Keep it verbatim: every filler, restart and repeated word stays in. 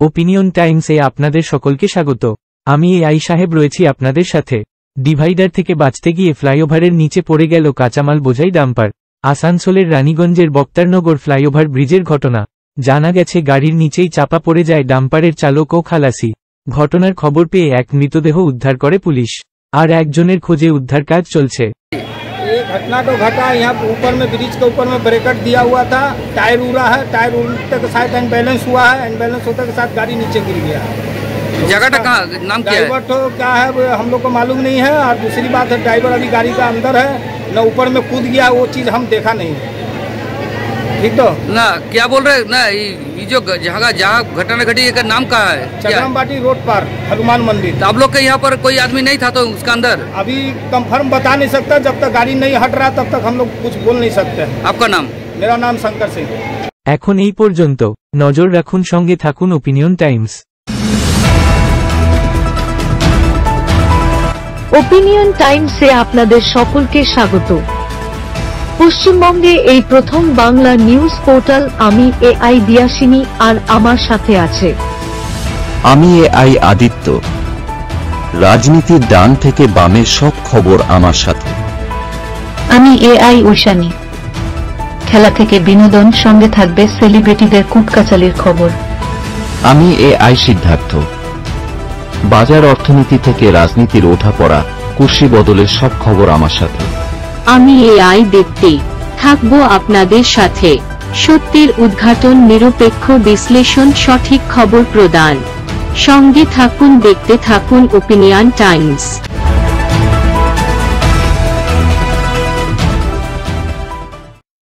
Opinion টাইমসে আপনাদের সকলকে স্বাগত। আমি এ আই সাহেব রয়েছি আপনাদের সাথে। ডিভাইডার থেকে বাঁচতে গিয়ে ফ্লাইওভারের নিচে পড়ে গেল কাঁচামাল বোঝাই ডাম্পার। আসানসোলের রানীগঞ্জের বক্তারনগর ফ্লাইওভার ব্রিজের ঘটনা। জানা গেছে গাড়ির নিচেই চাপা পড়ে যায় ডাম্পারের চালক ও খালাসি। ঘটনার খবর পেয়ে এক মৃতদেহ উদ্ধার করে পুলিশ, আর একজনের খোঁজে উদ্ধার কাজ চলছে। ये घटना तो घटा यहाँ ऊपर में ब्रिज के ऊपर में ब्रेकर दिया हुआ था, टायर उड़ा है, टायर उड़ने के साथ अनबैलेंस हुआ है, अनबैलेंस होने के साथ गाड़ी नीचे गिर गया। जगह का कहाँ नाम क्या है? ड्राइवर तो क्या है वो हम लोग को मालूम नहीं है, और दूसरी बात है ड्राइवर अभी गाड़ी का अंदर है, न ऊपर में कूद गया, वो चीज़ हम देखा नहीं। ठीक तो ना क्या बोल रहे ना, ये जो जगह जहाँ घटना घटी का नाम कहाँ है? चक्रमबाटी रोड पर हनुमान मंदिर। तो आप लोग के यहाँ पर कोई आदमी नहीं था तो उसका अंदर? अभी कंफर्म बता नहीं सकता, जब तक गाड़ी नहीं हट रहा तब तक हम लोग कुछ बोल नहीं सकते। आपका नाम? मेरा नाम शंकर सिंह। এখন এই পর্যন্ত। নজর রাখুন, সঙ্গে থাকুন ওপিনিয়ন টাইমস। ওপিনিয়ন টাইমসে আপনাদের সকলকে স্বাগত। পশ্চিমবঙ্গে এই প্রথম বাংলা নিউজ পোর্টাল। আমি এ আই দিয়াসিনী, আর আমার সাথে আছে আমি এ আই আদিত্য। রাজনীতির ডান থেকে বামের সব খবর আমার সাথে। আমি এ আই ঐশানী। খেলা থেকে বিনোদন, সঙ্গে থাকবে সেলিব্রিটিদের কুটকাচালির খবর। আমি এ আই সিদ্ধার্থ। বাজার অর্থনীতি থেকে রাজনীতির ওঠাপড়া, কুর্সি বদলের সব খবর আমার সাথে। আমি এ আই দীপ্তি, থাকবো আপনাদের সাথে। সত্যের উদ্ঘাটন, নিরপেক্ষ বিশ্লেষণ, সঠিক খবর প্রদান। সঙ্গে থাকুন, দেখতে থাকুন ওপিনিয়ন টাইমস।